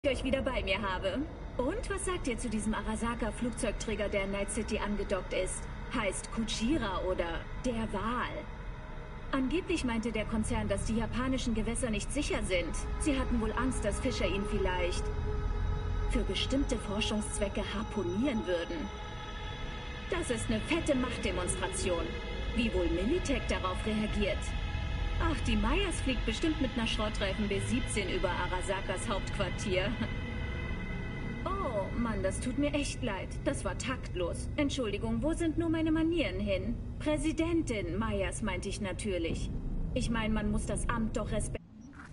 euch wieder bei mir habe. Und was sagt ihr zu diesem Arasaka-Flugzeugträger, der in Night City angedockt ist? Heißt Kujira oder der Wal. Angeblich meinte der Konzern, dass die japanischen Gewässer nicht sicher sind. Sie hatten wohl Angst, dass Fischer ihn vielleicht für bestimmte Forschungszwecke harponieren würden. Das ist eine fette Machtdemonstration. Wie wohl Militech darauf reagiert? Ach, die Myers fliegt bestimmt mit einer Schrottreifen B-17 über Arasakas Hauptquartier. Oh, Mann, das tut mir echt leid. Das war taktlos. Entschuldigung, wo sind nur meine Manieren hin? Präsidentin Myers meinte ich natürlich. Ich meine, man muss das Amt doch respektieren.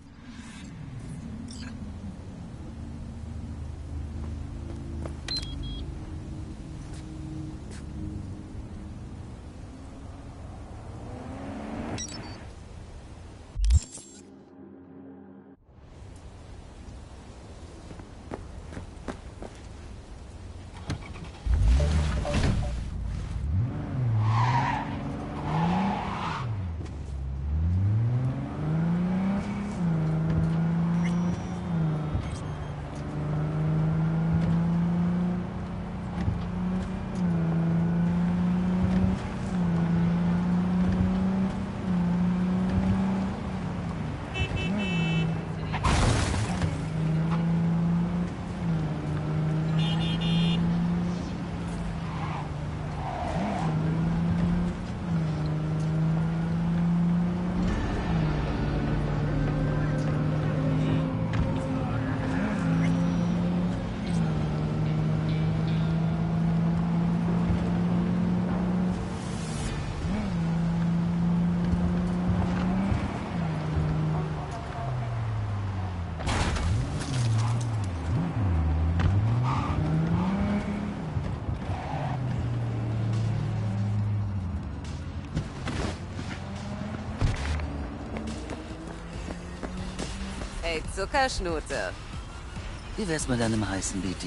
Hey, Zuckerschnute. Wie wär's mit einem heißen BD?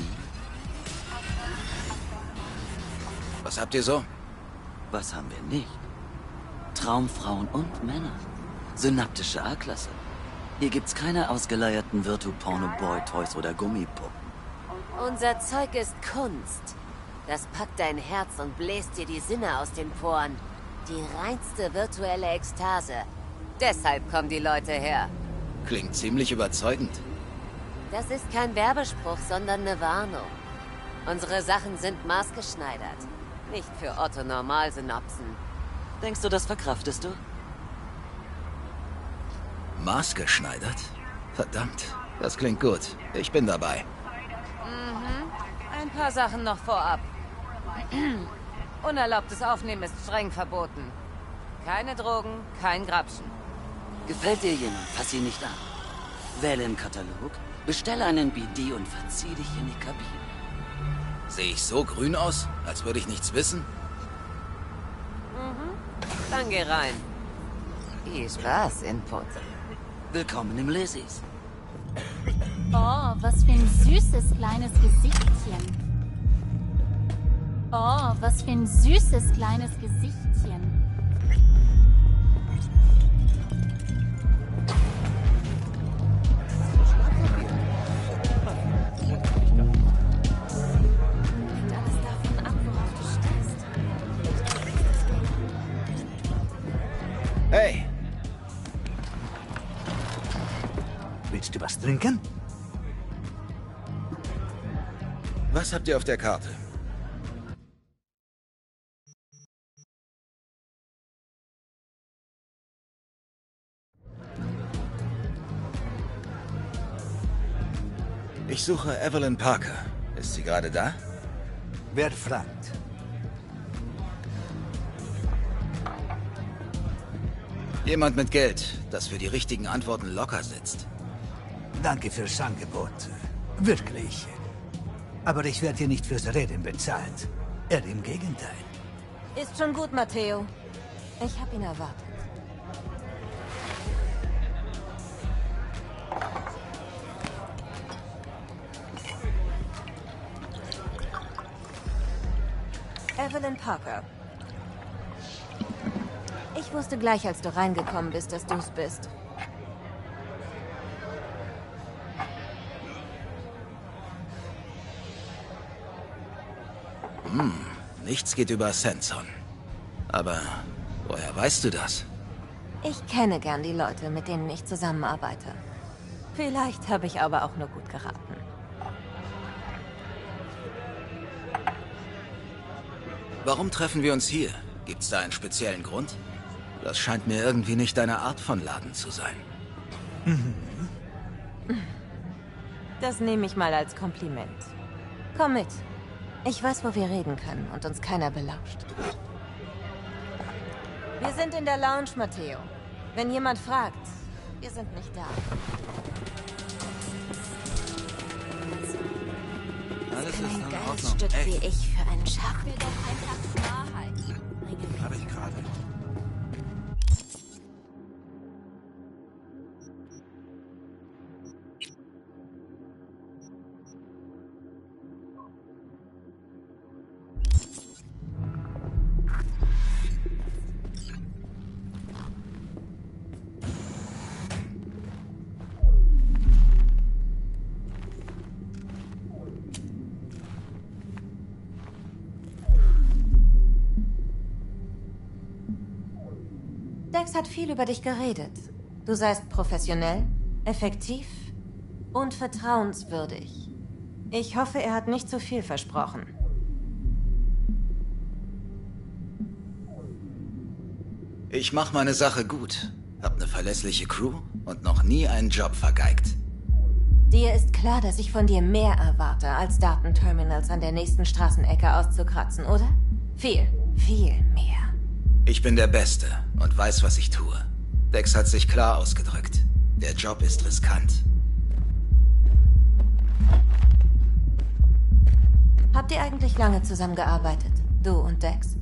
Was habt ihr so? Was haben wir nicht? Traumfrauen und Männer. Synaptische A-Klasse. Hier gibt's keine ausgeleierten Virtu-Porno-Boy-Toys oder Gummipuppen. Unser Zeug ist Kunst. Das packt dein Herz und bläst dir die Sinne aus den Poren. Die reinste virtuelle Ekstase. Deshalb kommen die Leute her. Klingt ziemlich überzeugend. Das ist kein Werbespruch, sondern eine Warnung. Unsere Sachen sind maßgeschneidert. Nicht für Otto-Normalsynapsen. Denkst du, das verkraftest du? Maßgeschneidert? Verdammt, das klingt gut. Ich bin dabei. Ein paar Sachen noch vorab. Unerlaubtes Aufnehmen ist streng verboten. Keine Drogen, kein Grapschen. Gefällt dir jemand, fass ihn nicht an. Wähle im Katalog, bestelle einen BD und verzieh dich in die Kabine. Sehe ich so grün aus, als würde ich nichts wissen? Dann geh rein. Viel Spaß, Input. Willkommen im Lizzys. Oh, was für ein süßes kleines Gesichtchen. Oh, was für ein süßes kleines Gesichtchen. Hey! Willst du was trinken? Was habt ihr auf der Karte? Ich suche Evelyn Parker. Ist sie gerade da? Wer fragt? Jemand mit Geld, das für die richtigen Antworten locker sitzt. Danke fürs Angebot. Wirklich. Aber ich werde hier nicht fürs Reden bezahlt. Eher im Gegenteil. Ist schon gut, Matteo. Ich hab ihn erwartet. Evelyn Parker. Ich wusste gleich, als du reingekommen bist, dass du's bist. Nichts geht über Sanson. Aber woher weißt du das? Ich kenne gern die Leute, mit denen ich zusammenarbeite. Vielleicht habe ich aber auch nur gut geraten. Warum treffen wir uns hier? Gibt's da einen speziellen Grund? Das scheint mir irgendwie nicht deine Art von Laden zu sein. Das nehme ich mal als Kompliment. Komm mit. Ich weiß, wo wir reden können und uns keiner belauscht. Wir sind in der Lounge, Matteo. Wenn jemand fragt, wir sind nicht da. Alles ist Ein in geiles Ordnung. Stück Ey, wie ich für einen Schach. Mir doch einfach Wahrheit. hab ich gerade. Dex hat viel über dich geredet. Du seist professionell, effektiv und vertrauenswürdig. Ich hoffe, er hat nicht zu viel versprochen. Ich mach meine Sache gut. Hab eine verlässliche Crew und noch nie einen Job vergeigt. Dir ist klar, dass ich von dir mehr erwarte, als Datenterminals an der nächsten Straßenecke auszukratzen, oder? Viel, viel mehr. Ich bin der Beste und weiß, was ich tue. Dex hat sich klar ausgedrückt. Der Job ist riskant. Habt ihr eigentlich lange zusammengearbeitet, du und Dex?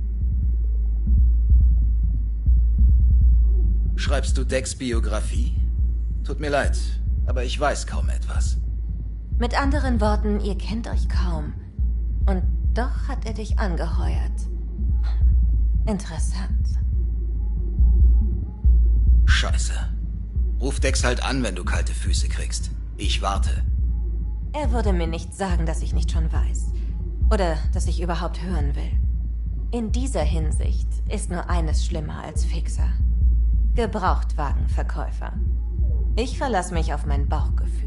Schreibst du Dex Biografie? Tut mir leid, aber ich weiß kaum etwas. Mit anderen Worten, ihr kennt euch kaum. Und doch hat er dich angeheuert. Interessant. Scheiße. Ruf Dex halt an, wenn du kalte Füße kriegst. Ich warte. Er würde mir nicht sagen, dass ich nicht schon weiß. Oder dass ich überhaupt hören will. In dieser Hinsicht ist nur eines schlimmer als Fixer. Gebrauchtwagenverkäufer. Ich verlasse mich auf mein Bauchgefühl.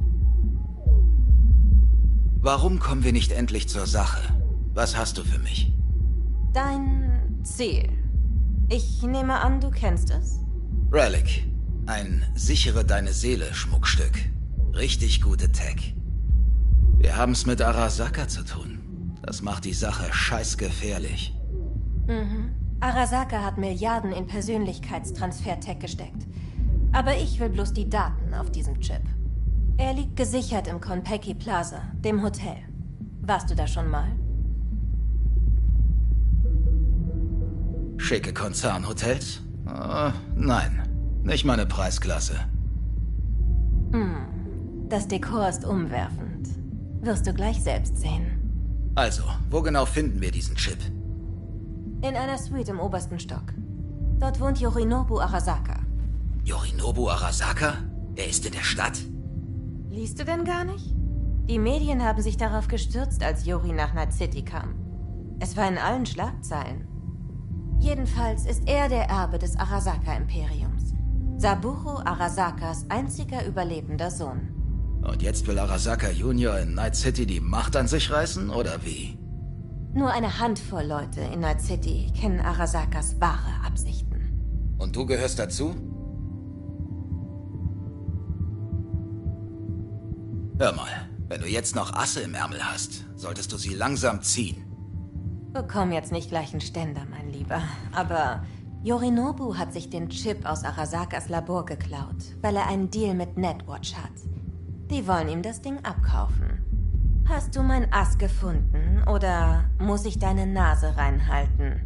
Warum kommen wir nicht endlich zur Sache? Was hast du für mich? Dein Ziel. Ich nehme an, du kennst es. Relic. Ein sichere deine Seele Schmuckstück. Richtig gute Tech. Wir haben's mit Arasaka zu tun. Das macht die Sache scheißgefährlich. Arasaka hat Milliarden in Persönlichkeitstransfer-Tech gesteckt. Aber ich will bloß die Daten auf diesem Chip. Er liegt gesichert im Konpeki Plaza, dem Hotel. Warst du da schon mal? Schicke Konzernhotels? Nein, nicht meine Preisklasse. Das Dekor ist umwerfend. Wirst du gleich selbst sehen. Also, wo genau finden wir diesen Chip? In einer Suite im obersten Stock. Dort wohnt Yorinobu Arasaka. Yorinobu Arasaka? Er ist in der Stadt? Liest du denn gar nicht? Die Medien haben sich darauf gestürzt, als Yori nach Night City kam. Es war in allen Schlagzeilen. Jedenfalls ist er der Erbe des Arasaka-Imperiums. Saburo Arasakas einziger überlebender Sohn. Und jetzt will Arasaka Junior in Night City die Macht an sich reißen, oder wie? Nur eine Handvoll Leute in Night City kennen Arasakas wahre Absichten. Und du gehörst dazu? Hör mal, wenn du jetzt noch Asse im Ärmel hast, solltest du sie langsam ziehen. Bekomm jetzt nicht gleich einen Ständer, mein Lieber. Aber Yorinobu hat sich den Chip aus Arasakas Labor geklaut, weil er einen Deal mit Netwatch hat. Die wollen ihm das Ding abkaufen. Hast du mein Ass gefunden oder muss ich deine Nase reinhalten?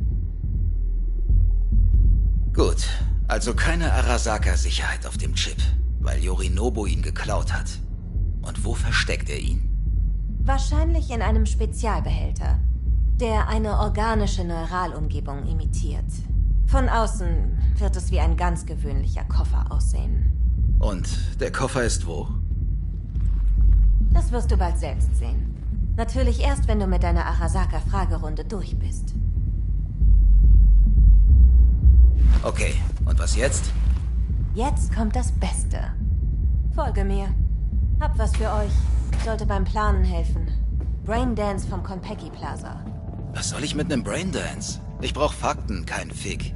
Gut, also keine Arasaka-Sicherheit auf dem Chip, weil Yorinobu ihn geklaut hat. Und wo versteckt er ihn? Wahrscheinlich in einem Spezialbehälter, der eine organische Neuralumgebung imitiert. Von außen wird es wie ein ganz gewöhnlicher Koffer aussehen. Und der Koffer ist wo? Das wirst du bald selbst sehen. Natürlich erst, wenn du mit deiner Arasaka-Fragerunde durch bist. Okay, und was jetzt? Jetzt kommt das Beste. Folge mir. Hab was für euch. Sollte beim Planen helfen. Braindance vom Konpeki Plaza. Was soll ich mit nem Braindance? Ich brauch Fakten, kein Fick.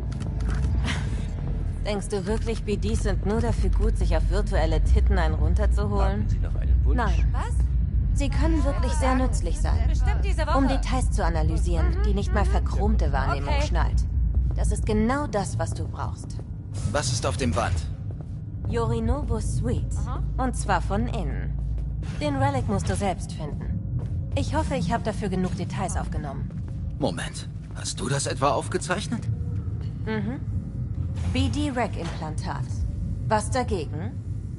Denkst du wirklich, BDs sind nur dafür gut, sich auf virtuelle Titten einen runterzuholen? Nein. Was? Sie können wirklich sehr nützlich sein, Bestimmt diese Woche. um Details zu analysieren, die nicht mal verchromte Wahrnehmung Okay. schnallt. Das ist genau das, was du brauchst. Was ist auf dem Band? Yorinobu Suite. Und zwar von innen. Den Relic musst du selbst finden. Ich hoffe, ich habe dafür genug Details aufgenommen. Moment, hast du das etwa aufgezeichnet? BD-Rec-Implantat. Was dagegen?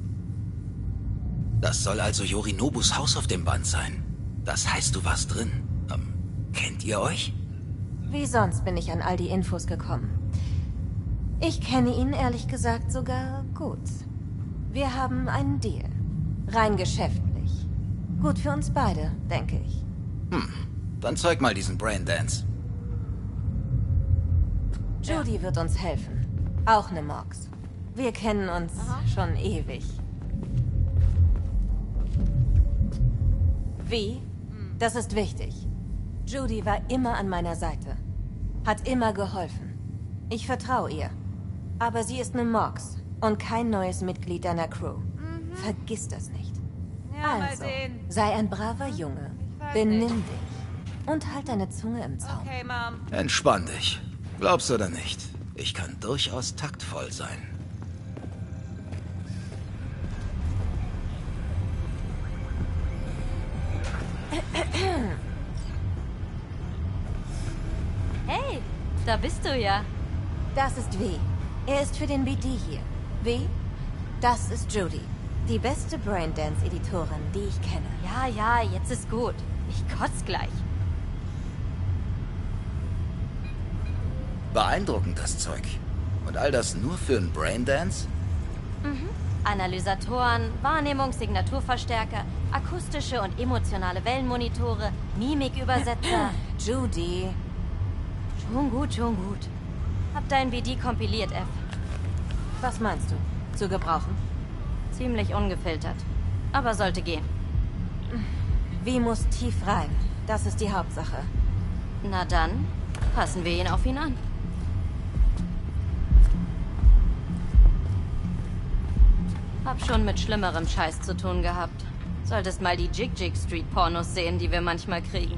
Das soll also Yorinobus Haus auf dem Band sein. Das heißt, du warst drin. Kennt ihr euch? Wie sonst bin ich an all die Infos gekommen. Ich kenne ihn ehrlich gesagt sogar gut. Wir haben einen Deal. Rein geschäftlich. Gut für uns beide, denke ich. Dann zeig mal diesen Braindance. Judy wird uns helfen. Auch ne Mox. Wir kennen uns schon ewig. Wie? Das ist wichtig. Judy war immer an meiner Seite. Hat immer geholfen. Ich vertraue ihr. Aber sie ist ne Mox und kein neues Mitglied deiner Crew. Vergiss das nicht. Ja, mal Also, sehen. sei ein braver Junge. weiß Benimm nicht. dich. Und halt deine Zunge im Zaum. Okay, Mom. Entspann dich. Glaubst oder nicht? Ich kann durchaus taktvoll sein. Hey, da bist du ja. Das ist V. Er ist für den BD hier. V? Das ist Judy. Die beste Braindance-Editorin, die ich kenne. Ja, jetzt ist gut. Ich kotz gleich. Beeindruckend, das Zeug. Und all das nur für einen Braindance? Analysatoren, Wahrnehmungs-Signaturverstärker, akustische und emotionale Wellenmonitore, Mimikübersetzer. Judy. Schon gut. Hab dein BD kompiliert, F. Was meinst du? Zu gebrauchen? Ziemlich ungefiltert. Aber sollte gehen. V muss tief rein. Das ist die Hauptsache. Na dann, passen wir ihn auf ihn an. Hab schon mit schlimmerem Scheiß zu tun gehabt. Solltest mal die Jig Street Pornos sehen, die wir manchmal kriegen.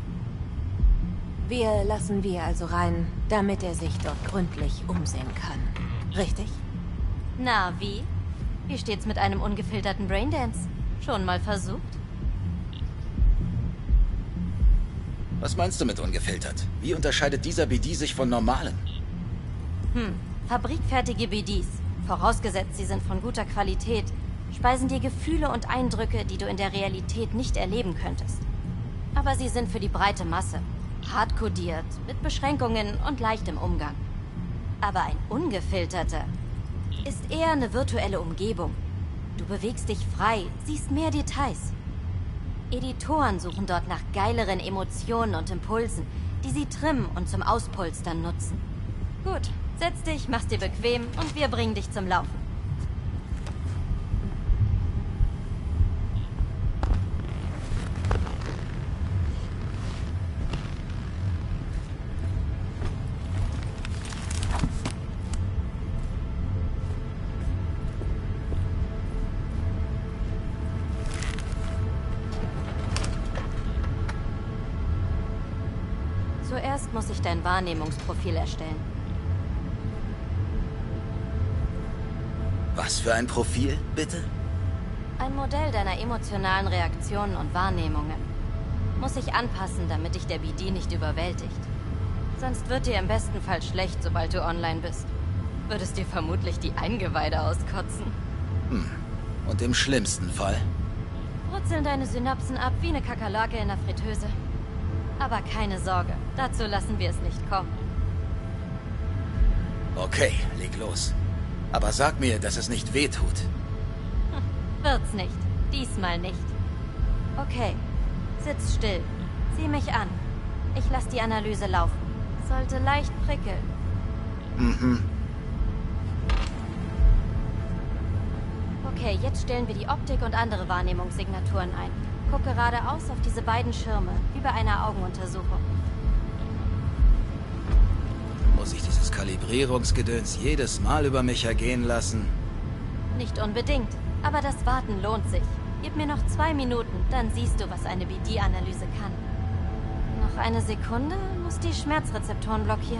Wir lassen V also rein, damit er sich dort gründlich umsehen kann. Richtig? Na, wie? Wie steht's mit einem ungefilterten Braindance? Schon mal versucht? Was meinst du mit ungefiltert? Wie unterscheidet dieser BD sich von normalen? Fabrikfertige BDs, vorausgesetzt sie sind von guter Qualität, speisen dir Gefühle und Eindrücke, die du in der Realität nicht erleben könntest. Aber sie sind für die breite Masse, hart kodiert, mit Beschränkungen und leichtem Umgang. Aber ein ungefilterter ist eher eine virtuelle Umgebung. Du bewegst dich frei, siehst mehr Details. Editoren suchen dort nach geileren Emotionen und Impulsen, die sie trimmen und zum Auspolstern nutzen. Gut, setz dich, mach's dir bequem und wir bringen dich zum Laufen. Zuerst muss ich dein Wahrnehmungsprofil erstellen. Was für ein Profil, bitte? Ein Modell deiner emotionalen Reaktionen und Wahrnehmungen. Muss ich anpassen, damit dich der BD nicht überwältigt. Sonst wird dir im besten Fall schlecht, sobald du online bist. Würdest dir vermutlich die Eingeweide auskotzen. Und im schlimmsten Fall? Brutzeln deine Synapsen ab wie eine Kakerlake in der Fritteuse. Aber keine Sorge, dazu lassen wir es nicht kommen. Okay, leg los. Aber sag mir, dass es nicht wehtut. Wird's nicht. Diesmal nicht. Okay. Sitz still. Sieh mich an. Ich lasse die Analyse laufen. Sollte leicht prickeln. Mhm. Okay, jetzt stellen wir die Optik und andere Wahrnehmungssignaturen ein. Guck geradeaus auf diese beiden Schirme, wie bei einer Augenuntersuchung. Muss ich dieses Kalibrierungsgedöns jedes Mal über mich ergehen lassen? Nicht unbedingt, aber das Warten lohnt sich. Gib mir noch 2 Minuten, dann siehst du, was eine BD-Analyse kann. Noch eine Sekunde, muss die Schmerzrezeptoren blockieren.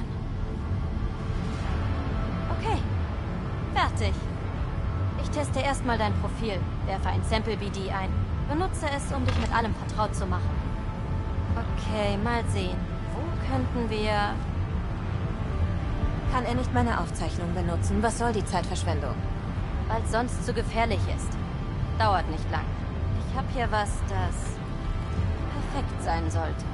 Okay, fertig. Ich teste erstmal dein Profil, werfe ein Sample-BD ein. Benutze es, um dich mit allem vertraut zu machen. Okay, mal sehen. Wo könnten wir... Kann er nicht meine Aufzeichnung benutzen? Was soll die Zeitverschwendung? Weil es sonst zu gefährlich ist. Dauert nicht lang. Ich habe hier was, das perfekt sein sollte.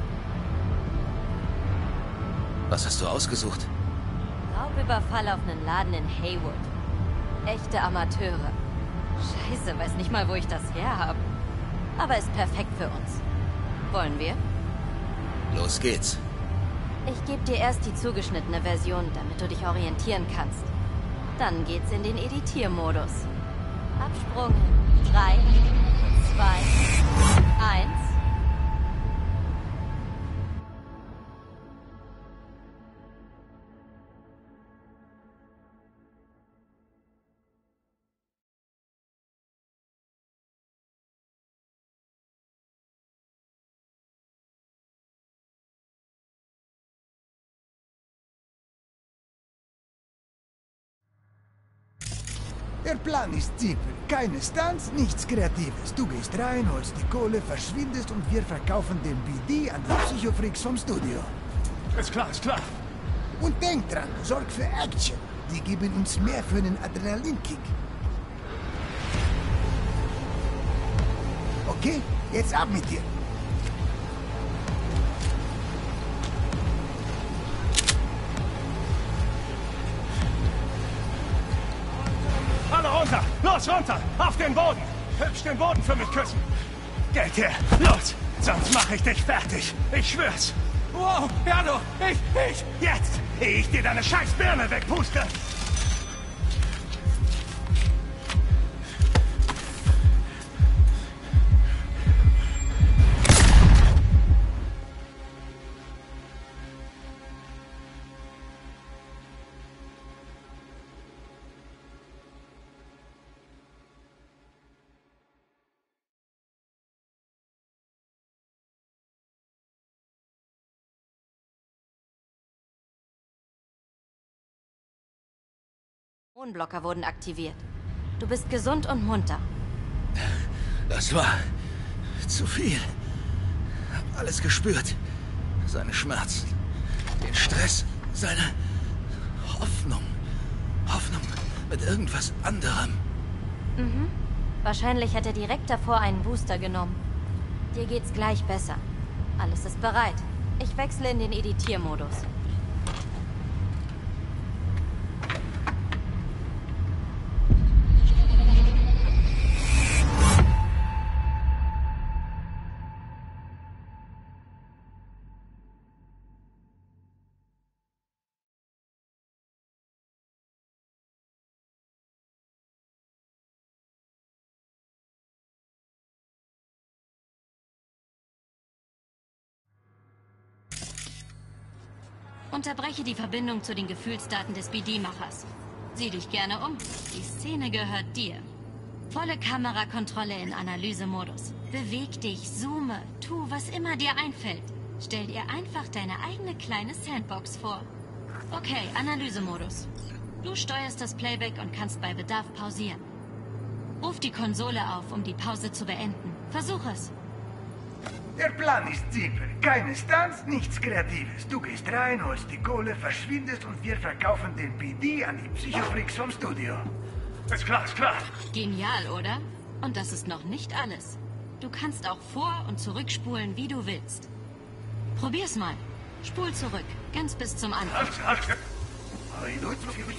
Was hast du ausgesucht? Raubüberfall auf einen Laden in Haywood. Echte Amateure. Scheiße, weiß nicht mal, wo ich das her habe. Aber ist perfekt für uns. Wollen wir? Los geht's. Ich gebe dir erst die zugeschnittene Version, damit du dich orientieren kannst. Dann geht's in den Editiermodus. Absprung in 3, 2, 1. Der Plan ist simpel. Keine Stunts, nichts Kreatives. Du gehst rein, holst die Kohle, verschwindest und wir verkaufen den BD an die Psychofreaks vom Studio. Ist klar, ist klar. Und denk dran, sorg für Action. Die geben uns mehr für einen Adrenalinkick. Okay, jetzt ab mit dir. Alle runter! Los, runter! Auf den Boden! Hübsch den Boden für mich küssen! Geld her! Los! Sonst mache ich dich fertig! Ich schwör's! Wow! Ja, du! Ich! Jetzt! Ehe ich dir deine scheiß Birne wegpuste! Hormonblocker wurden aktiviert. Du bist gesund und munter. Das war zu viel. Hab alles gespürt. Seine Schmerzen, den Stress, seine Hoffnung. Hoffnung mit irgendwas anderem. Mhm. Wahrscheinlich hat er direkt davor einen Booster genommen. Dir geht's gleich besser. Alles ist bereit. Ich wechsle in den Editiermodus. Unterbreche die Verbindung zu den Gefühlsdaten des BD-Machers. Sieh dich gerne um. Die Szene gehört dir. Volle Kamerakontrolle in Analysemodus. Beweg dich, zoome, tu, was immer dir einfällt. Stell dir einfach deine eigene kleine Sandbox vor. Okay, Analysemodus. Du steuerst das Playback und kannst bei Bedarf pausieren. Ruf die Konsole auf, um die Pause zu beenden. Versuch es. Der Plan ist simpel. Keine Stunts, nichts Kreatives. Du gehst rein, holst die Kohle, verschwindest und wir verkaufen den BD an die Psychofreaks vom Studio. Ist klar, ist klar. Genial, oder? Und das ist noch nicht alles. Du kannst auch vor- und zurückspulen, wie du willst. Probier's mal. Spul zurück, ganz bis zum Anfang.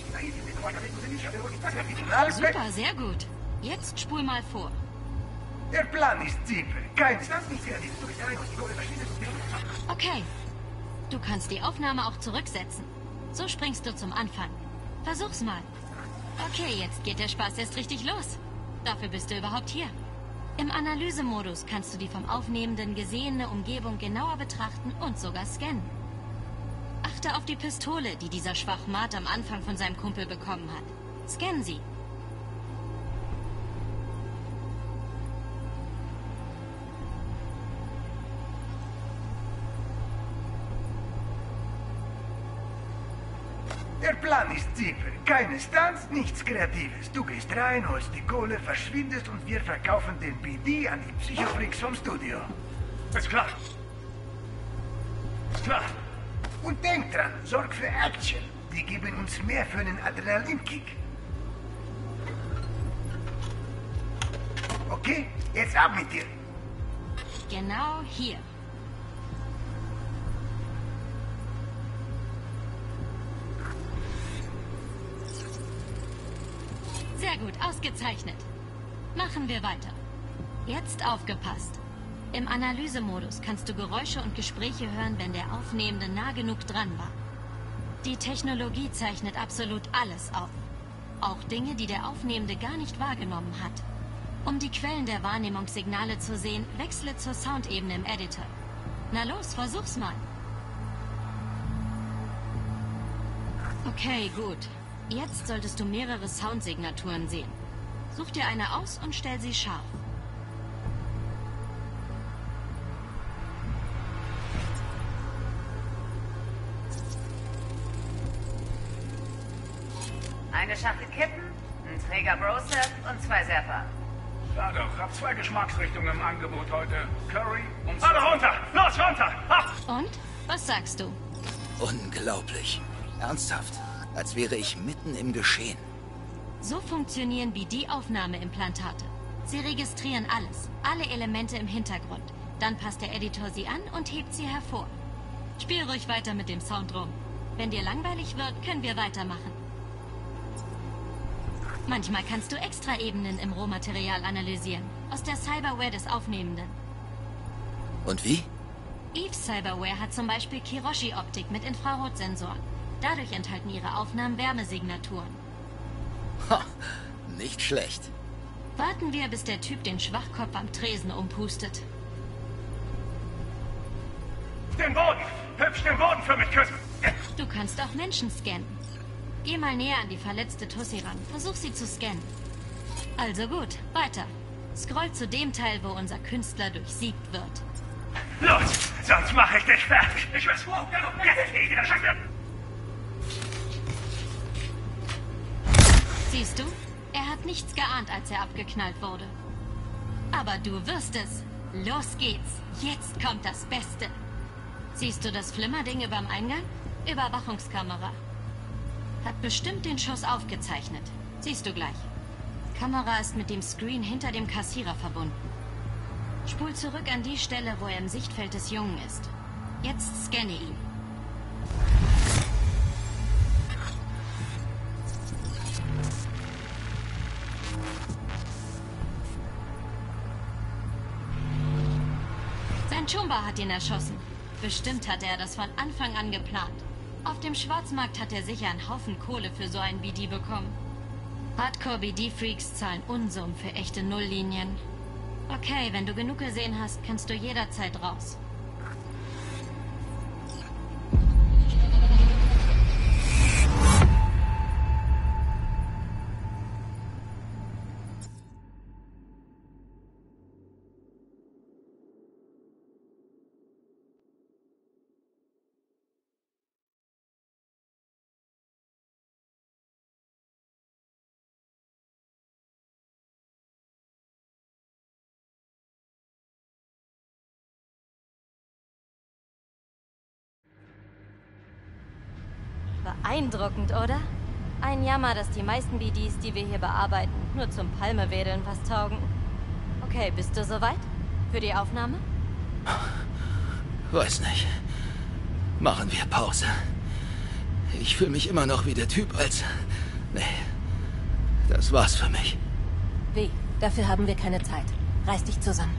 Super, sehr gut. Jetzt spul mal vor. Der Plan ist simpel. Kein Stand, nichts kreatives. Du bist rein aus die Kohle verschwindest und wir... Okay. Du kannst die Aufnahme auch zurücksetzen. So springst du zum Anfang. Versuch's mal. Okay, jetzt geht der Spaß erst richtig los. Dafür bist du überhaupt hier. Im Analysemodus kannst du die vom Aufnehmenden gesehene Umgebung genauer betrachten und sogar scannen. Achte auf die Pistole, die dieser Schwachmat am Anfang von seinem Kumpel bekommen hat. Scannen sie. Der Plan ist simpel. Keine Stunts, nichts Kreatives. Du gehst rein, holst die Kohle, verschwindest und wir verkaufen den BD an die Psychofreaks vom Studio. Ist klar. Ist klar. Und denk dran, sorg für Action. Die geben uns mehr für einen Adrenalinkick. Okay, jetzt ab mit dir. Genau hier. Sehr gut, ausgezeichnet. Machen wir weiter. Jetzt aufgepasst. Im Analysemodus kannst du Geräusche und Gespräche hören, wenn der Aufnehmende nah genug dran war. Die Technologie zeichnet absolut alles auf. Auch Dinge, die der Aufnehmende gar nicht wahrgenommen hat. Um die Quellen der Wahrnehmungssignale zu sehen, wechsle zur Soundebene im Editor. Na los, versuch's mal. Okay, gut. Jetzt solltest du mehrere Soundsignaturen sehen. Such dir eine aus und stell sie scharf. Eine Schachtel Kippen, ein Träger Broseph und 2 Zapper. Ja doch, hab 2 Geschmacksrichtungen im Angebot heute. Curry und... Alle runter! Los, runter! Ab! Und? Was sagst du? Unglaublich. Ernsthaft. Als wäre ich mitten im Geschehen. So funktionieren BD-Aufnahmeimplantate. Sie registrieren alles, alle Elemente im Hintergrund. Dann passt der Editor sie an und hebt sie hervor. Spiel ruhig weiter mit dem Sound rum. Wenn dir langweilig wird, können wir weitermachen. Manchmal kannst du Extraebenen im Rohmaterial analysieren, aus der Cyberware des Aufnehmenden. Und wie? Eve's Cyberware hat zum Beispiel Kiroshi-Optik mit Infrarotsensoren. Dadurch enthalten ihre Aufnahmen Wärmesignaturen. Ha, nicht schlecht. Warten wir, bis der Typ den Schwachkopf am Tresen umpustet. Den Boden! Hübsch den Boden für mich küssen! Du kannst auch Menschen scannen. Geh mal näher an die verletzte Tussi ran. Versuch sie zu scannen. Also gut, weiter. Scroll zu dem Teil, wo unser Künstler durchsiegt wird. Los, sonst mache ich dich fertig. Ich weiß, wo. Jetzt wieder schaffen. Siehst du? Er hat nichts geahnt, als er abgeknallt wurde. Aber du wirst es. Los geht's. Jetzt kommt das Beste. Siehst du das Flimmerding überm Eingang? Überwachungskamera. Hat bestimmt den Schuss aufgezeichnet. Siehst du gleich. Kamera ist mit dem Screen hinter dem Kassierer verbunden. Spul zurück an die Stelle, wo er im Sichtfeld des Jungen ist. Jetzt scanne ihn. Sein Chumba hat ihn erschossen. Bestimmt hatte er das von Anfang an geplant. Auf dem Schwarzmarkt hat er sicher einen Haufen Kohle für so einen BD bekommen. Hardcore-BD-Freaks zahlen Unsummen für echte Nulllinien. Okay, wenn du genug gesehen hast, kannst du jederzeit raus. Beeindruckend, oder? Ein Jammer, dass die meisten BDs, die wir hier bearbeiten, nur zum Palmewedeln was taugen. Okay, bist du soweit? Für die Aufnahme? Weiß nicht. Machen wir Pause. Ich fühle mich immer noch wie der Typ als... Nee, das war's für mich. Wie? Dafür haben wir keine Zeit. Reiß dich zusammen.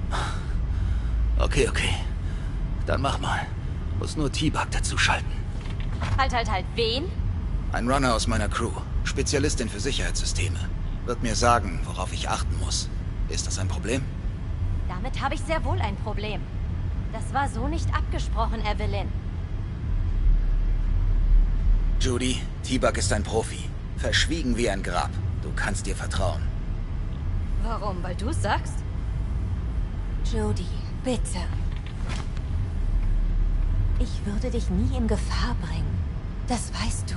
Okay. Dann mach mal. Muss nur T-Bug dazu schalten. Halt, wen? Ein Runner aus meiner Crew. Spezialistin für Sicherheitssysteme. Wird mir sagen, worauf ich achten muss. Ist das ein Problem? Damit habe ich sehr wohl ein Problem. Das war so nicht abgesprochen, Evelyn. Judy, T-Bug ist ein Profi. Verschwiegen wie ein Grab. Du kannst dir vertrauen. Warum? Weil du es sagst? Judy, bitte. Ich würde dich nie in Gefahr bringen. Das weißt du.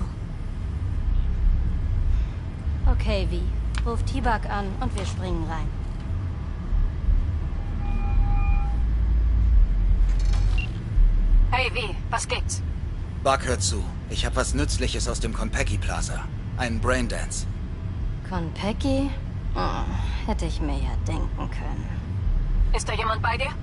Okay, Vi. Ruf T-Bug an und wir springen rein. Hey, Vi, was gibt's? Bug, hör zu. Ich habe was Nützliches aus dem Konpeki Plaza. Einen Braindance. Konpeki? Hätte ich mir ja denken können. Ist da jemand bei dir?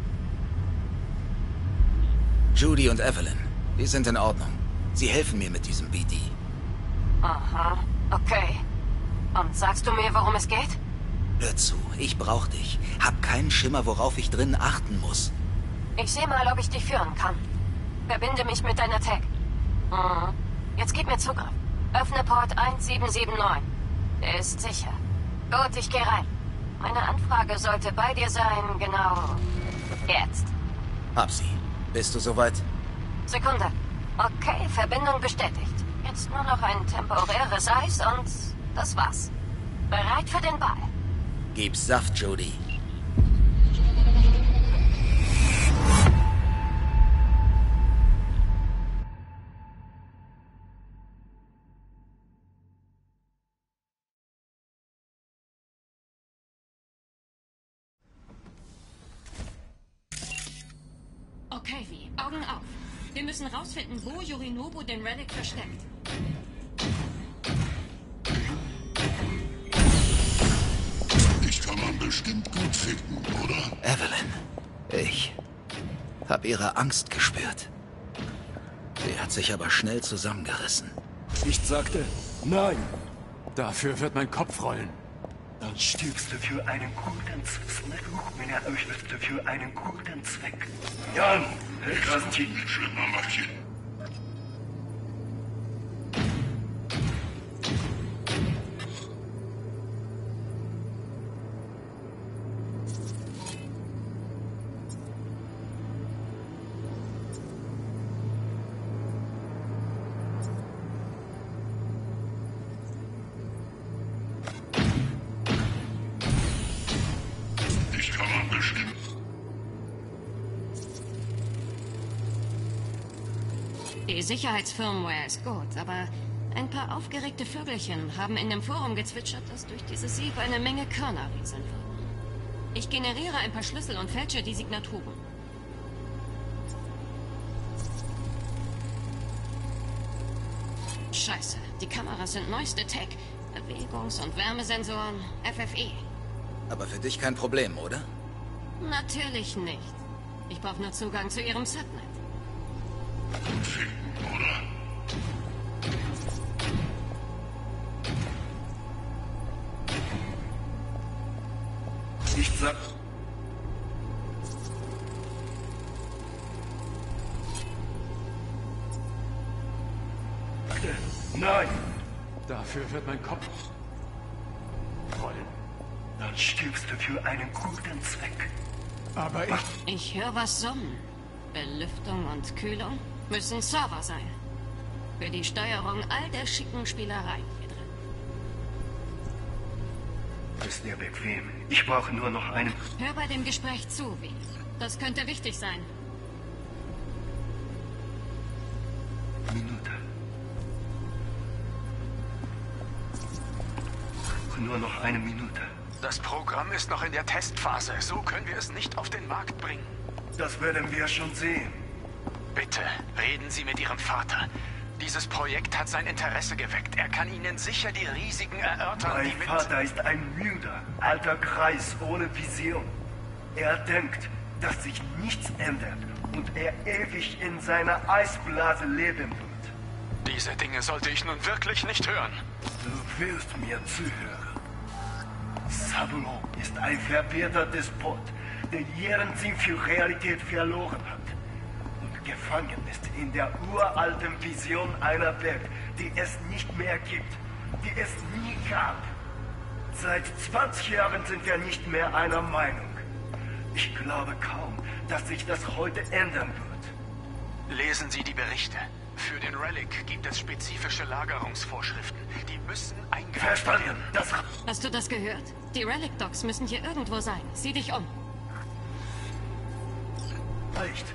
Judy und Evelyn. Die sind in Ordnung. Sie helfen mir mit diesem BD. Aha, okay. Und sagst du mir, worum es geht? Hör zu, ich brauch dich. Hab keinen Schimmer, worauf ich drin achten muss. Ich sehe mal, ob ich dich führen kann. Verbinde mich mit deiner Tech. Jetzt gib mir Zugriff. Öffne Port 1779. Der ist sicher. Gut, ich gehe rein. Meine Anfrage sollte bei dir sein, genau jetzt. Hab sie. Bist du soweit? Sekunde. Okay, Verbindung bestätigt. Jetzt nur noch ein temporäres Eis und das war's. Bereit für den Ball. Gib's Saft, Judy. Okay, Vi, Augen auf. Wir müssen rausfinden, wo Yorinobu den Relic versteckt. Ich kann man bestimmt gut ficken, oder? Evelyn, ich hab ihre Angst gespürt. Sie hat sich aber schnell zusammengerissen. Ich sagte, nein. Dafür wird mein Kopf rollen. Dann stirbst du für einen guten Zweck. Für einen guten Zweck. Jan, Krasnchen. Schön, Mamachen. Die Sicherheitsfirmware ist gut, aber ein paar aufgeregte Vögelchen haben in dem Forum gezwitschert, dass durch dieses Sieb eine Menge Körner rieseln würden. Ich generiere ein paar Schlüssel und fälsche die Signaturen. Scheiße, die Kameras sind neueste Tech. Bewegungs- und Wärmesensoren, FFE. Aber für dich kein Problem, oder? Natürlich nicht. Ich brauche nur Zugang zu ihrem Subnet. Ich sag... Nein. Dafür wird mein Kopf rollen. Dann stirbst du für einen guten Zweck. Aber Ich höre was summen. Belüftung und Kühlung müssen Server sein. Für die Steuerung all der schicken Spielerei hier drin. Ist dir bequem? Ich brauche nur noch einen... Hör bei dem Gespräch zu, Vi. Das könnte wichtig sein. Minute. Nur noch eine Minute. Das Programm ist noch in der Testphase. So können wir es nicht auf den Markt bringen. Das werden wir schon sehen. Bitte, reden Sie mit Ihrem Vater. Dieses Projekt hat sein Interesse geweckt. Er kann Ihnen sicher die Risiken erörtern, Mein die mit... Vater ist ein müder, alter Kreis ohne Vision. Er denkt, dass sich nichts ändert und er ewig in seiner Eisblase leben wird. Diese Dinge sollte ich nun wirklich nicht hören. Du willst mir zuhören. Saburo. ist ein verwirrter Despot, der jeden Sinn für Realität verloren hat. Und gefangen ist in der uralten Vision einer Welt, die es nicht mehr gibt, die es nie gab. Seit 20 Jahren sind wir nicht mehr einer Meinung. Ich glaube kaum, dass sich das heute ändern wird. Lesen Sie die Berichte. Für den Relic gibt es spezifische Lagerungsvorschriften. Die müssen eingehalten Verstanden. werden. Hast du das gehört? Die Relic-Docks müssen hier irgendwo sein. Sieh dich um. Reicht.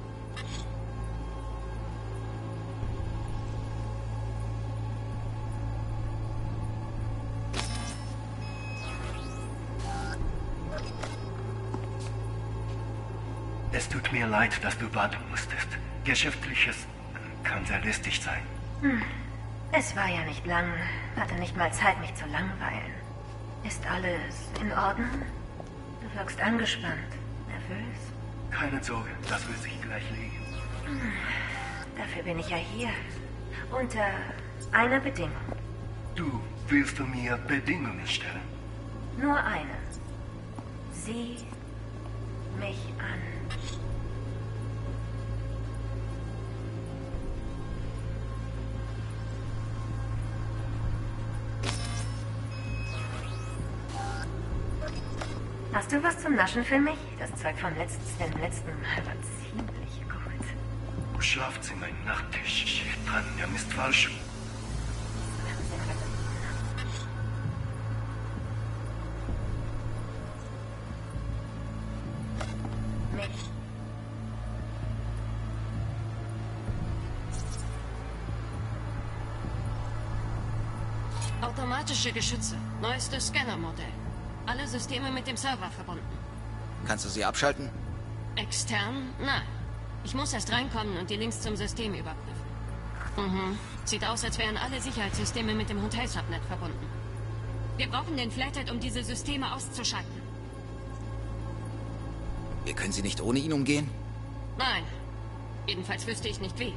Es tut mir leid, dass du warten musstest. Geschäftliches kann sehr listig sein. Es war ja nicht lang. Hatte nicht mal Zeit, mich zu langweilen. Ist alles in Ordnung? Du wirkst angespannt, nervös. Keine Sorge, das wird sich gleich legen. Dafür bin ich ja hier. Unter einer Bedingung. Du willst du mir Bedingungen stellen? Nur eine. Sieh mich an. Hast du was zum Naschen für mich? Das Zeug vom letzten Mal war ziemlich gut. Schlafzimmer im Nachttisch. Dran, der Mist falsch. Mich. Automatische Geschütze. Neuestes Scannermodell. Alle Systeme mit dem Server verbunden. Kannst du sie abschalten? Extern? Nein. Ich muss erst reinkommen und die Links zum System überprüfen. Sieht aus, als wären alle Sicherheitssysteme mit dem Hotel-Subnet verbunden. Wir brauchen den Flathead, um diese Systeme auszuschalten. Wir können sie nicht ohne ihn umgehen? Nein. Jedenfalls wüsste ich nicht wie.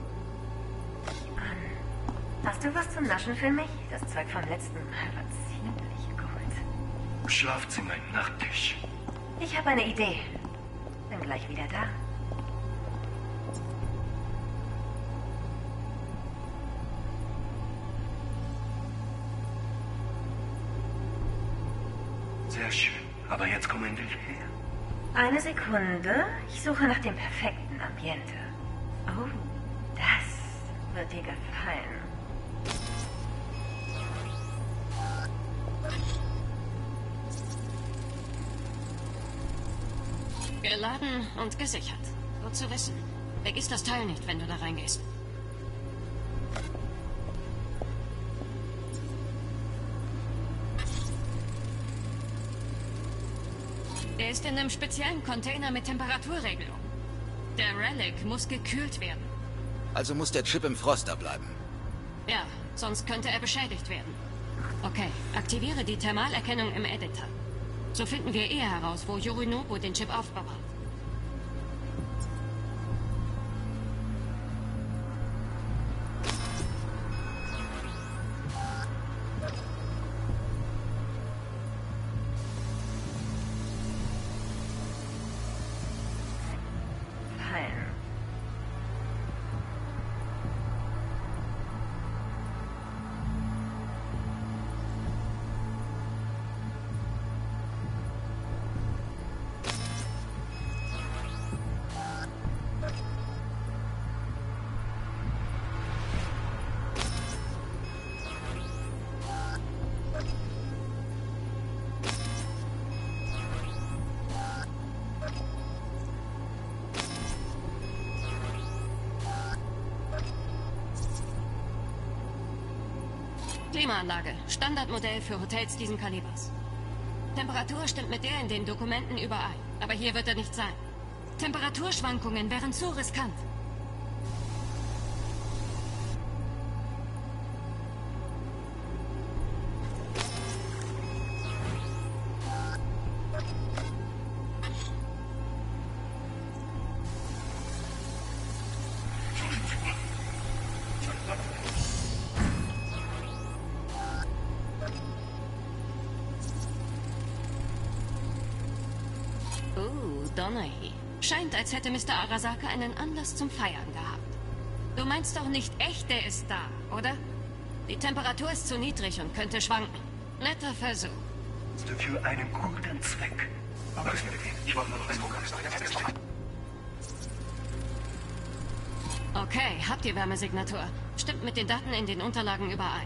Hast du was zum Naschen für mich? Das Zeug vom letzten Mal war ziemlich gut. Schlafzimmer im Nachttisch. Ich habe eine Idee. Bin gleich wieder da. Sehr schön. Aber jetzt kommen wir her. Eine Sekunde. Ich suche nach dem perfekten Ambiente. Oh, das wird dir gefallen. Geladen und gesichert. Gut zu wissen. Vergiss das Teil nicht, wenn du da reingehst. Er ist in einem speziellen Container mit Temperaturregelung. Der Relic muss gekühlt werden. Also muss der Chip im Froster bleiben. Ja, sonst könnte er beschädigt werden. Okay, aktiviere die Thermalerkennung im Editor. So finden wir eher heraus, wo Yorinobu den Chip aufbewahrt. Klimaanlage. Standardmodell für Hotels diesen Kalibers. Temperatur stimmt mit der in den Dokumenten überein. Aber hier wird er nicht sein. Temperaturschwankungen wären zu riskant. Donaghy. Scheint, als hätte Mr. Arasaka einen Anlass zum Feiern gehabt. Du meinst doch nicht echt, der ist da, oder? Die Temperatur ist zu niedrig und könnte schwanken. Netter Versuch. Für einen guten Zweck. Aber ich wollte nur noch ein Programm. Okay, habt ihr Wärmesignatur? Stimmt mit den Daten in den Unterlagen überein.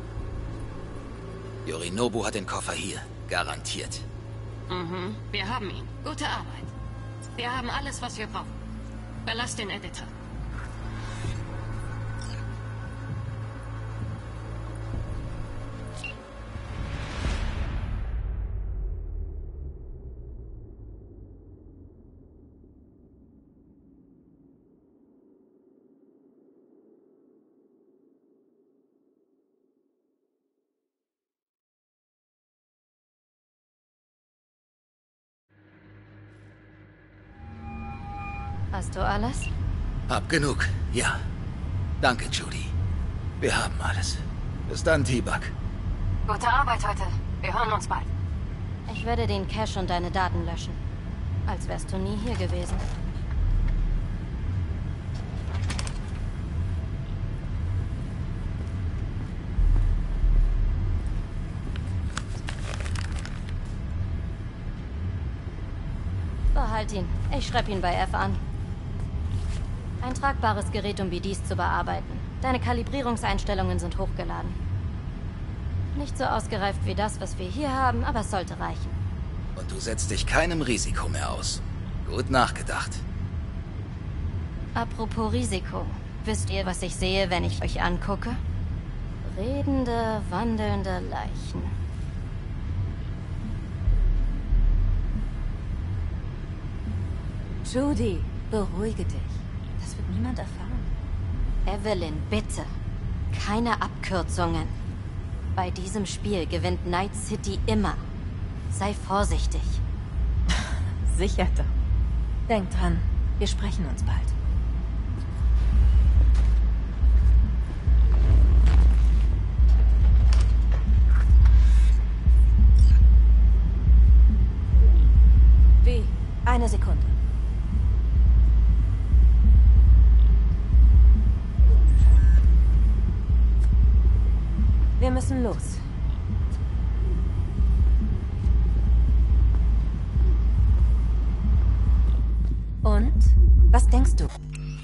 Yorinobu hat den Koffer hier. Garantiert. Mhm, wir haben ihn. Gute Arbeit. Wir haben alles, was wir brauchen. Verlass den Editor. Hast du alles? Hab genug, ja. Danke, Judy. Wir haben alles. Bis dann, T-Bug. Gute Arbeit heute. Wir hören uns bald. Ich werde den Cache und deine Daten löschen. Als wärst du nie hier gewesen. Behalt ihn. Ich schreibe ihn bei F an. Ein tragbares Gerät, um BDs zu bearbeiten. Deine Kalibrierungseinstellungen sind hochgeladen. Nicht so ausgereift wie das, was wir hier haben, aber es sollte reichen. Und du setzt dich keinem Risiko mehr aus. Gut nachgedacht. Apropos Risiko. Wisst ihr, was ich sehe, wenn ich euch angucke? Redende, wandelnde Leichen. Judy, beruhige dich. Das wird niemand erfahren. Evelyn, bitte. Keine Abkürzungen. Bei diesem Spiel gewinnt Night City immer. Sei vorsichtig. Sicher doch. Denk dran, wir sprechen uns bald. Wie? Eine Sekunde. Wir müssen los. Und? Was denkst du?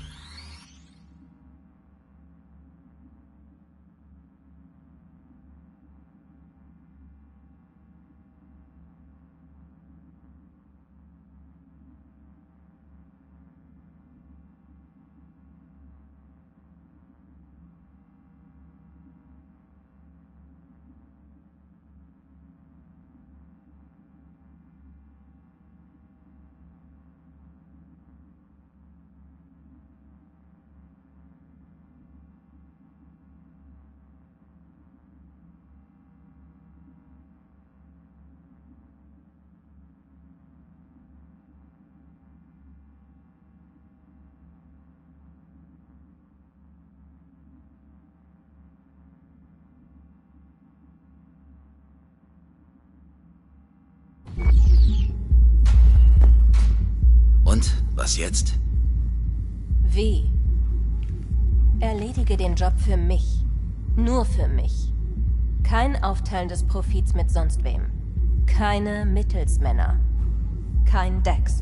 Und? Was jetzt? Wie? Erledige den Job für mich. Nur für mich. Kein Aufteilen des Profits mit sonst wem. Keine Mittelsmänner. Kein Dex.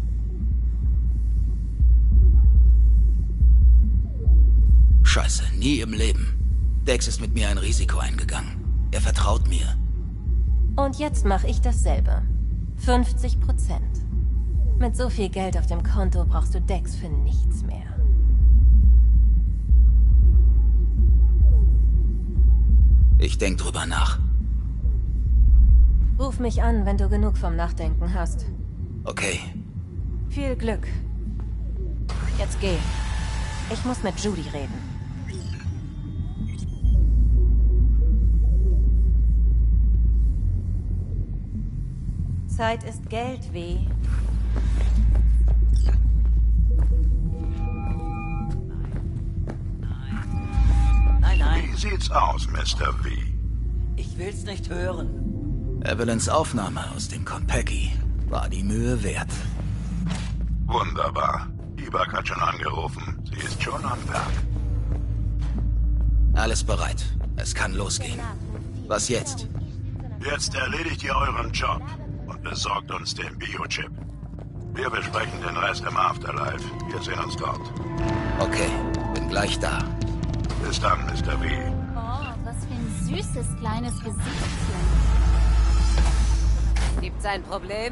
Scheiße, nie im Leben. Dex ist mit mir ein Risiko eingegangen. Er vertraut mir. Und jetzt mache ich dasselbe. 50%. Mit so viel Geld auf dem Konto brauchst du Dex für nichts mehr. Ich denk drüber nach. Ruf mich an, wenn du genug vom Nachdenken hast. Okay. Viel Glück. Jetzt geh. Ich muss mit Judy reden. Zeit ist Geld, wie? Wie sieht's aus, Mr. V? Ich will's nicht hören. Evelyns Aufnahme aus dem Konpeki war die Mühe wert. Wunderbar. Ibak hat schon angerufen. Sie ist schon am Werk. Alles bereit. Es kann losgehen. Was jetzt? Jetzt erledigt ihr euren Job und besorgt uns den Biochip. Wir besprechen den Rest im Afterlife. Wir sehen uns dort. Okay, bin gleich da. Bis dann, Mr. V. Oh, was für ein süßes kleines Gesichtchen. Gibt's ein Problem?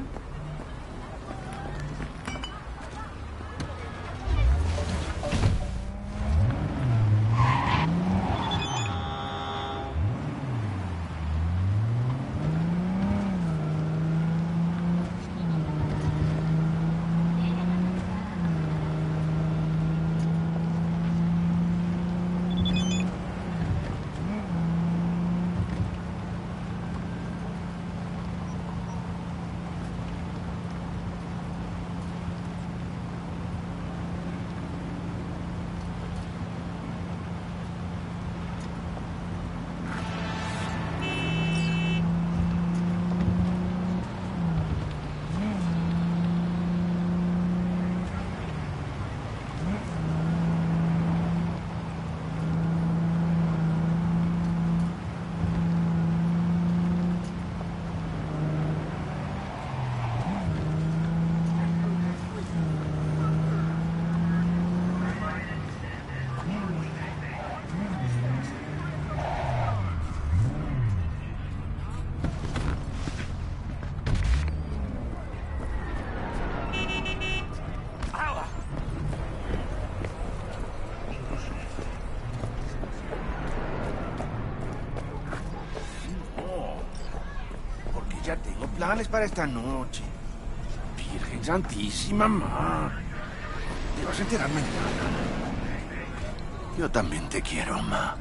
Ya tengo planes para esta noche. Virgen Santísima, ma. Te vas a enterar mañana. Yo también te quiero, ma.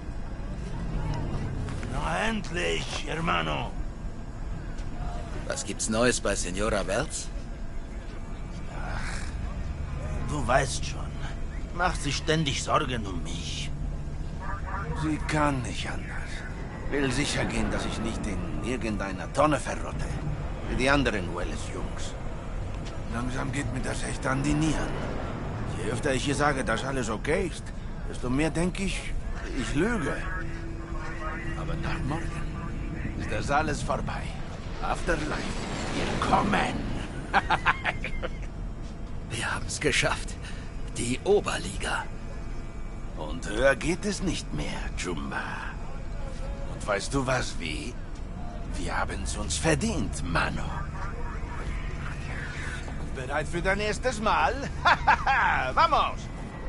Na, endlich, hermano. Was gibt's Neues bei Senora Wells? Ach, du weißt schon. Macht sich ständig Sorgen um mich. Sie kann nicht anders. Will sicher gehen, dass ich nicht in irgendeiner Tonne verrotte. Wie die anderen Welles-Jungs. Langsam geht mir das echt an die Nieren. Je öfter ich ihr sage, dass alles okay ist, desto mehr denke ich, ich lüge. Aber nach morgen ist das alles vorbei. Afterlife, wir kommen. Wir haben's geschafft. Die Oberliga. Und höher geht es nicht mehr, Jumba. Und weißt du was, wie? Wir haben's uns verdient, Mano. Bereit für dein erstes Mal? Vamos!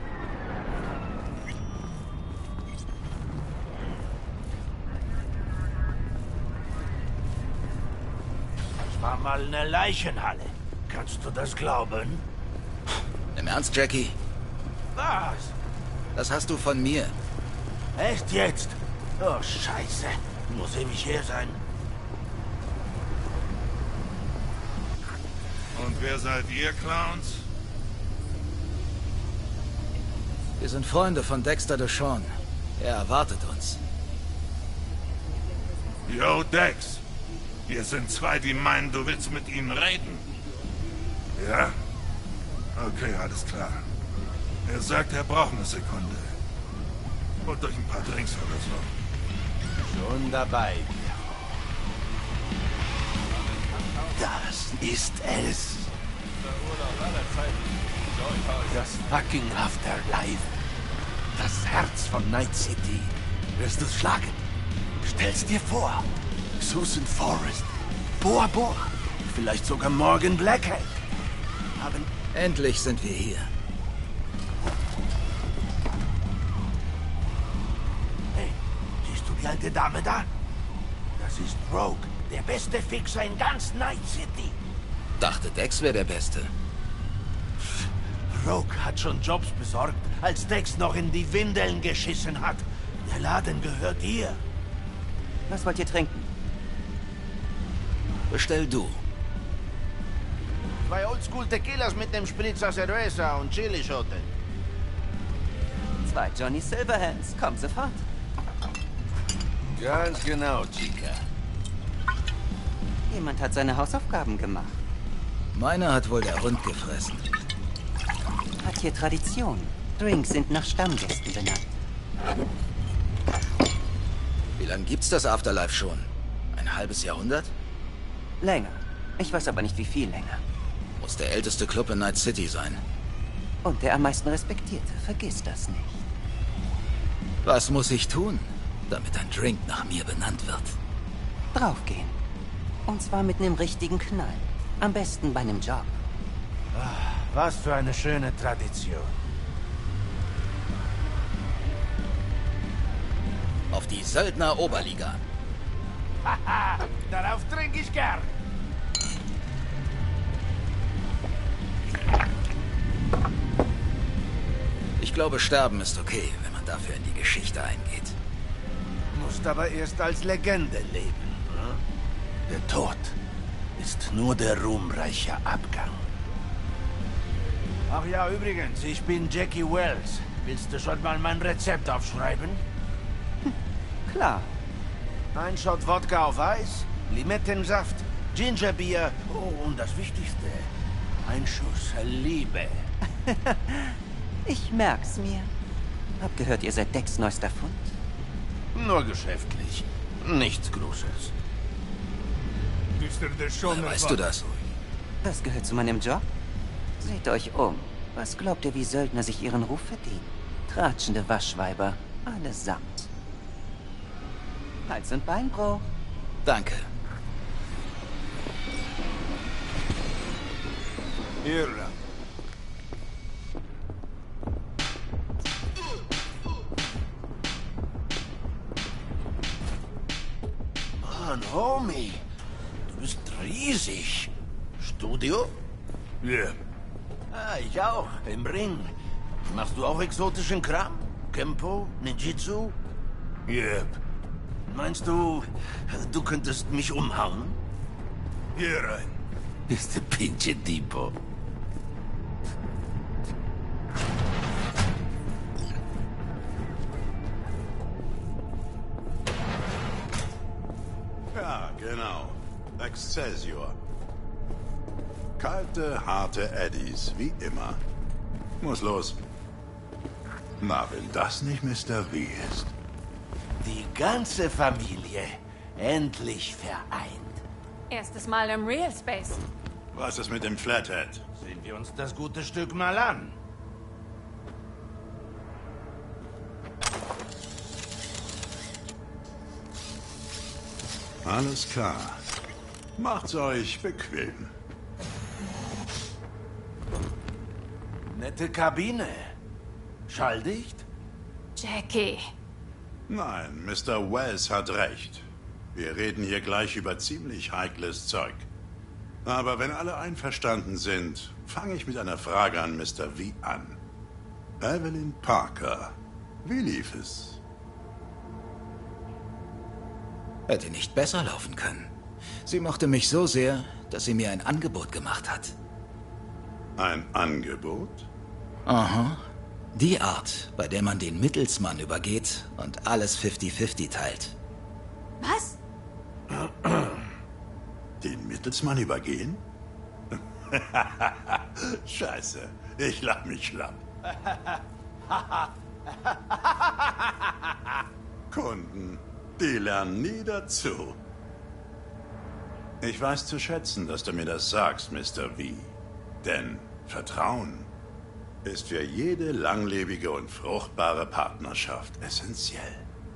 Das war mal eine Leichenhalle. Kannst du das glauben? Im Ernst, Jackie? Was? Das hast du von mir. Echt jetzt? Oh, Scheiße. Muss ewig her sein. Und wer seid ihr, Clowns? Wir sind Freunde von Dexter DeShawn. Er erwartet uns. Yo, Dex. Wir sind zwei, die meinen, du willst mit ihnen reden. Ja? Okay, alles klar. Er sagt, er braucht eine Sekunde. Holt euch ein paar Drinks oder so. Schon dabei, Das ist es. Das fucking Afterlife. Das Herz von Night City. Wirst du's schlagen? Stell's dir vor. Susan Forrest. Bora Bora. Vielleicht sogar Morgan Blackhead. Haben... Endlich sind wir hier. Hey, siehst du die alte Dame da? Das ist Rogue. Der beste Fixer in ganz Night City. Dachte, Dex wäre der Beste. Rogue hat schon Jobs besorgt, als Dex noch in die Windeln geschissen hat. Der Laden gehört ihr. Was wollt ihr trinken? Bestell du. 2 Oldschool-Tequilas mit dem Spritzer Cerveza und Chilischote. 2 Johnny Silverhands. Komm sofort. Ganz genau, Chica. Jemand hat seine Hausaufgaben gemacht. Meiner hat wohl der Hund gefressen. gibt hier Tradition. Drinks sind nach Stammgästen benannt. Wie lange gibt's das Afterlife schon? Ein halbes Jahrhundert? Länger. Ich weiß aber nicht, wie viel länger. Muss der älteste Club in Night City sein. Und der am meisten respektierte. Vergiss das nicht. Was muss ich tun, damit ein Drink nach mir benannt wird? Draufgehen. Und zwar mit einem richtigen Knall. Am besten bei einem Job. Was für eine schöne Tradition. Auf die Söldner Oberliga. Haha, darauf trinke ich gern. Ich glaube, sterben ist okay, wenn man dafür in die Geschichte eingeht. Musst aber erst als Legende leben. Hm? Der Tod ist nur der ruhmreiche Abgang. Ach ja, übrigens, ich bin Jackie Wells. Willst du schon mal mein Rezept aufschreiben? Klar. Ein Shot Wodka auf Eis, Limettensaft, Gingerbier und das Wichtigste, ein Schuss Liebe. Ich merk's mir. Hab gehört, ihr seid Decks neuester Fund? Nur geschäftlich. Nichts Großes. Woher weißt du das? Das gehört zu meinem Job. Seht euch um. Was glaubt ihr, wie Söldner sich ihren Ruf verdienen? Tratschende Waschweiber. Allesamt. Hals- und Beinbruch. Danke. Irland. Mann, Homie. Du bist riesig. Studio? Ja. Yeah. Ah, ich auch. Im Ring. Machst du auch exotischen Kram? Kempo? Ninjitsu? Yep. Meinst du, du könntest mich umhauen? Hier rein. Bist du pinche Tipo. Ja, genau. Excelsior. Kalte, harte Eddies, wie immer. Muss los. Na, wenn das nicht Mr. V ist. Die ganze Familie endlich vereint. Erstes Mal im Real Space. Was ist mit dem Flathead? Sehen wir uns das gute Stück mal an. Alles klar. Macht's euch bequem. Nette Kabine. Schalldicht? Jackie. Nein, Mr. Wells hat recht. Wir reden hier gleich über ziemlich heikles Zeug. Aber wenn alle einverstanden sind, fange ich mit einer Frage an Mr. V an. Evelyn Parker, wie lief es? Hätte nicht besser laufen können. Sie mochte mich so sehr, dass sie mir ein Angebot gemacht hat. Ein Angebot? Aha. Die Art, bei der man den Mittelsmann übergeht und alles 50-50 teilt. Was? Den Mittelsmann übergehen? Scheiße, ich lach mich schlapp. Kunden, die lernen nie dazu. Ich weiß zu schätzen, dass du mir das sagst, Mr. V. Denn Vertrauen ist für jede langlebige und fruchtbare Partnerschaft essentiell.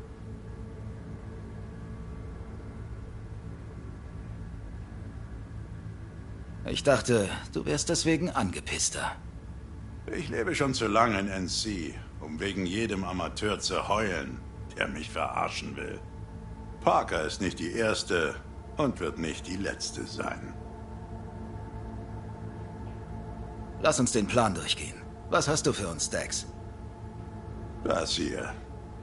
Ich dachte, du wärst deswegen angepisster. Ich lebe schon zu lange in NC, um wegen jedem Amateur zu heulen, der mich verarschen will. Parker ist nicht die erste und wird nicht die letzte sein. Lass uns den Plan durchgehen. Was hast du für uns, Dex? Das hier.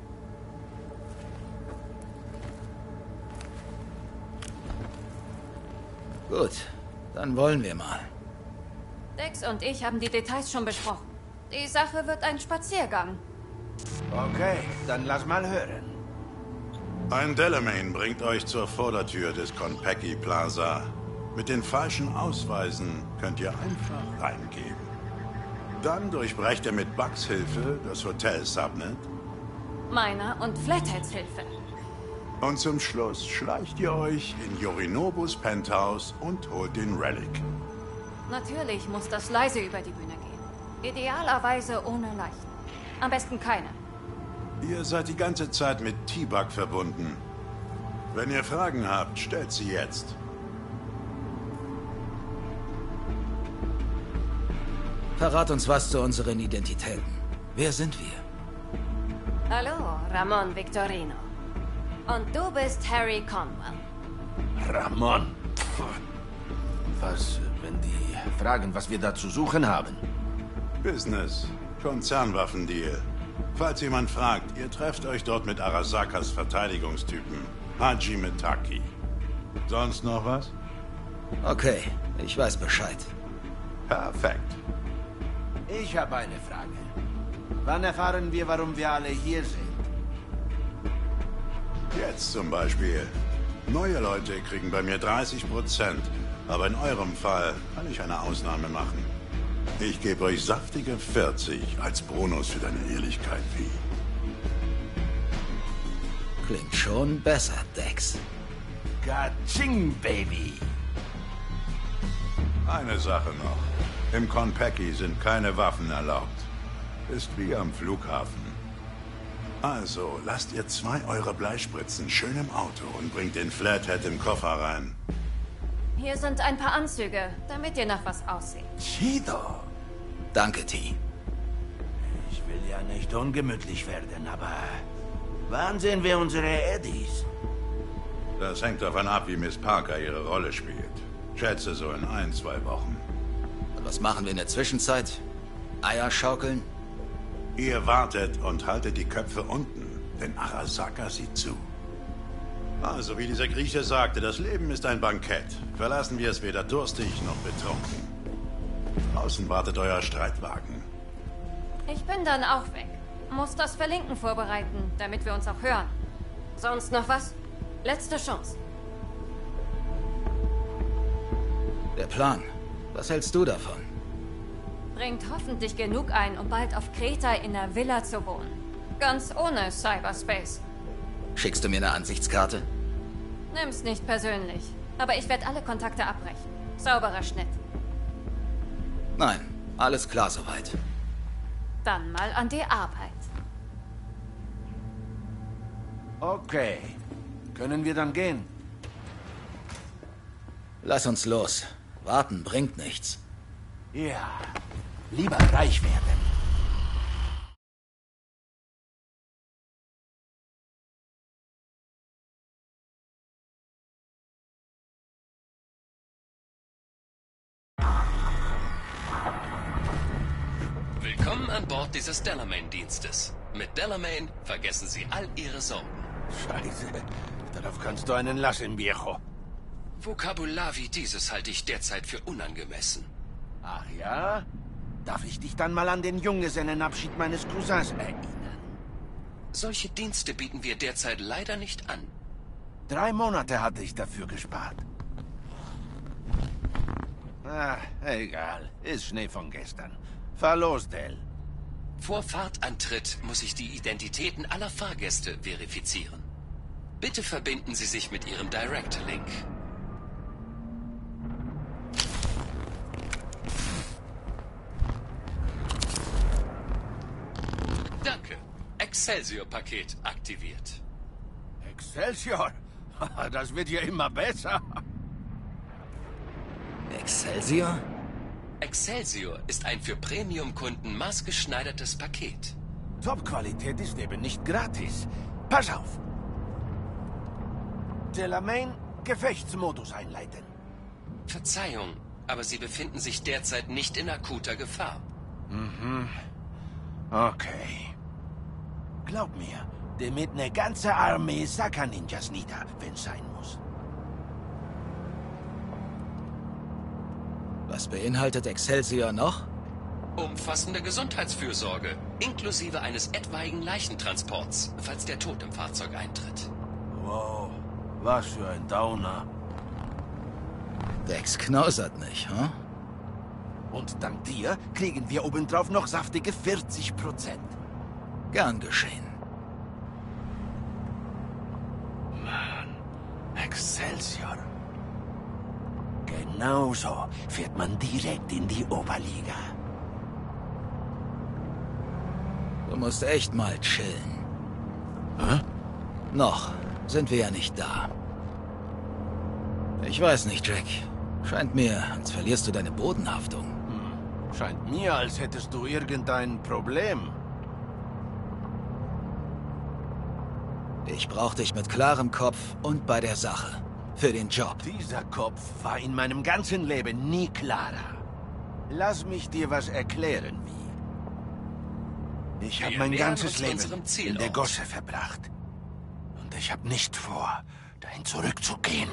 Gut, dann wollen wir mal. Dex und ich haben die Details schon besprochen. Die Sache wird ein Spaziergang. Okay, dann lass mal hören. Ein Delamain bringt euch zur Vordertür des Konpeki Plaza. Mit den falschen Ausweisen könnt ihr einfach reingehen. Dann durchbrecht ihr mit Bugs Hilfe das Hotel Subnet. Meiner und Flatheads Hilfe. Und zum Schluss schleicht ihr euch in Yorinobus Penthouse und holt den Relic. Natürlich muss das leise über die Bühne gehen. Idealerweise ohne Leichen. Am besten keine. Ihr seid die ganze Zeit mit T-Bug verbunden. Wenn ihr Fragen habt, stellt sie jetzt. Verrat uns was zu unseren Identitäten. Wer sind wir? Hallo, Ramon Victorino. Und du bist Harry Conwell. Ramon? Pff. Was, wenn die fragen, was wir da zu suchen haben? Business. Konzernwaffendeal. Falls jemand fragt, ihr trefft euch dort mit Arasakas Verteidigungstypen. Haji Mitaki. Sonst noch was? Okay, ich weiß Bescheid. Perfekt. Ich habe eine Frage. Wann erfahren wir, warum wir alle hier sind? Jetzt zum Beispiel. Neue Leute kriegen bei mir 30%. Aber in eurem Fall kann ich eine Ausnahme machen. Ich gebe euch saftige 40 als Bonus für deine Ehrlichkeit, wie. Klingt schon besser, Dex. Kaching, Baby! Eine Sache noch. Im Konpeki sind keine Waffen erlaubt. Ist wie am Flughafen. Also, lasst ihr 2 eurer Bleispritzen schön im Auto und bringt den Flathead im Koffer rein. Hier sind ein paar Anzüge, damit ihr nach was aussieht. Chido! Danke, T. Ich will ja nicht ungemütlich werden, aber... Wann sehen wir unsere Eddies? Das hängt davon ab, wie Miss Parker ihre Rolle spielt. Schätze so in 1-2 Wochen. Und was machen wir in der Zwischenzeit? Eier schaukeln? Ihr wartet und haltet die Köpfe unten, denn Arasaka sieht zu. Also, wie dieser Grieche sagte, das Leben ist ein Bankett. Verlassen wir es weder durstig noch betrunken. Draußen wartet euer Streitwagen. Ich bin dann auch weg. Muss das Verlinken vorbereiten, damit wir uns auch hören. Sonst noch was? Letzte Chance. Der Plan. Was hältst du davon? Bringt hoffentlich genug ein, um bald auf Kreta in der Villa zu wohnen. Ganz ohne Cyberspace. Schickst du mir eine Ansichtskarte? Nimm's nicht persönlich. Aber ich werde alle Kontakte abbrechen. Sauberer Schnitt. Nein, alles klar soweit. Dann mal an die Arbeit. Okay. Können wir dann gehen? Lass uns los. Warten bringt nichts. Ja, lieber reich werden. Willkommen an Bord dieses Delamain-Dienstes. Mit Delamain vergessen Sie all Ihre Sorgen. Scheiße, darauf kannst du einen lassen, viejo. Vokabular wie dieses halte ich derzeit für unangemessen. Ach ja? Darf ich dich dann mal an den Junggesellenabschied meines Cousins erinnern? Solche Dienste bieten wir derzeit leider nicht an. 3 Monate hatte ich dafür gespart. Ach, egal. Ist Schnee von gestern. Fahr los, Del. Vor Fahrtantritt muss ich die Identitäten aller Fahrgäste verifizieren. Bitte verbinden Sie sich mit Ihrem Direct-Link. Danke. Excelsior-Paket aktiviert. Excelsior? Das wird ja immer besser. Excelsior? Excelsior ist ein für Premium-Kunden maßgeschneidertes Paket. Top-Qualität ist eben nicht gratis. Pass auf. Delamain, Gefechtsmodus einleiten. Verzeihung, aber Sie befinden sich derzeit nicht in akuter Gefahr. Mhm. Okay. Glaub mir, damit eine ganze Armee Saka-Ninjas nieder, wenn's sein muss. Was beinhaltet Excelsior noch? Umfassende Gesundheitsfürsorge, inklusive eines etwaigen Leichentransports, falls der Tod im Fahrzeug eintritt. Wow, was für ein Downer. Dex knausert nicht, hm? Und dank dir kriegen wir obendrauf noch saftige 40%. Gern geschehen. Mann, Excelsior. Genauso fährt man direkt in die Oberliga. Du musst echt mal chillen. Hä? Noch sind wir ja nicht da. Ich weiß nicht, Jack. Scheint mir, als verlierst du deine Bodenhaftung. Scheint mir, als hättest du irgendein Problem. Ich brauch dich mit klarem Kopf und bei der Sache. Für den Job. Dieser Kopf war in meinem ganzen Leben nie klarer. Lass mich dir was erklären, wie. Ich habe mein ganzes Leben in der Gosse verbracht. Und ich habe nicht vor, dahin zurückzugehen.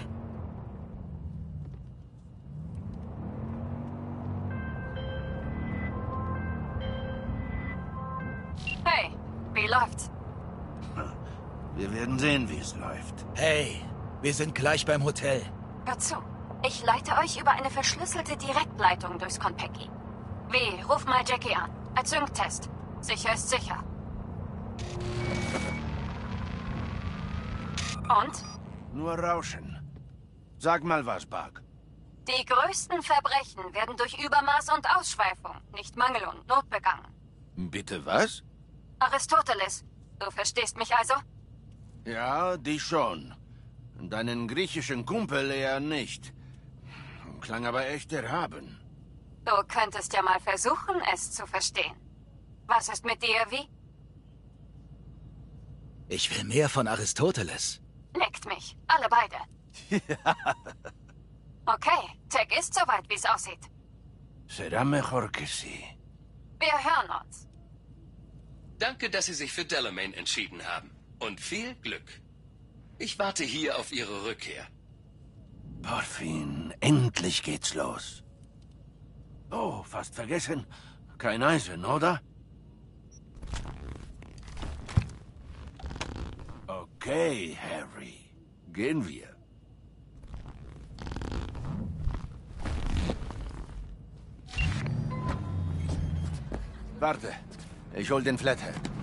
Hey, wie läuft's? Wir werden sehen, wie es läuft. Hey, wir sind gleich beim Hotel. Hört zu. Ich leite euch über eine verschlüsselte Direktleitung durchs Konpeki. W, ruf mal Jackie an. Als Sync-Test. Sicher ist sicher. Und? Nur Rauschen. Sag mal was, Bug. Die größten Verbrechen werden durch Übermaß und Ausschweifung, nicht Mangel und Not begangen. Bitte was? Aristoteles, du verstehst mich also? Ja, dich schon. Deinen griechischen Kumpel eher nicht. Klang aber echt erhaben. Du könntest ja mal versuchen, es zu verstehen. Was ist mit dir, wie? Ich will mehr von Aristoteles. Leckt mich. Alle beide. Okay, Tech ist soweit, wie es aussieht. Será mejor que sí. Wir hören uns. Danke, dass Sie sich für Delamain entschieden haben. Und viel Glück. Ich warte hier auf Ihre Rückkehr. Porfin, endlich geht's los. Oh, fast vergessen. Kein Eisen, oder? Okay, Harry. Gehen wir. Warte, ich hol den Flathead.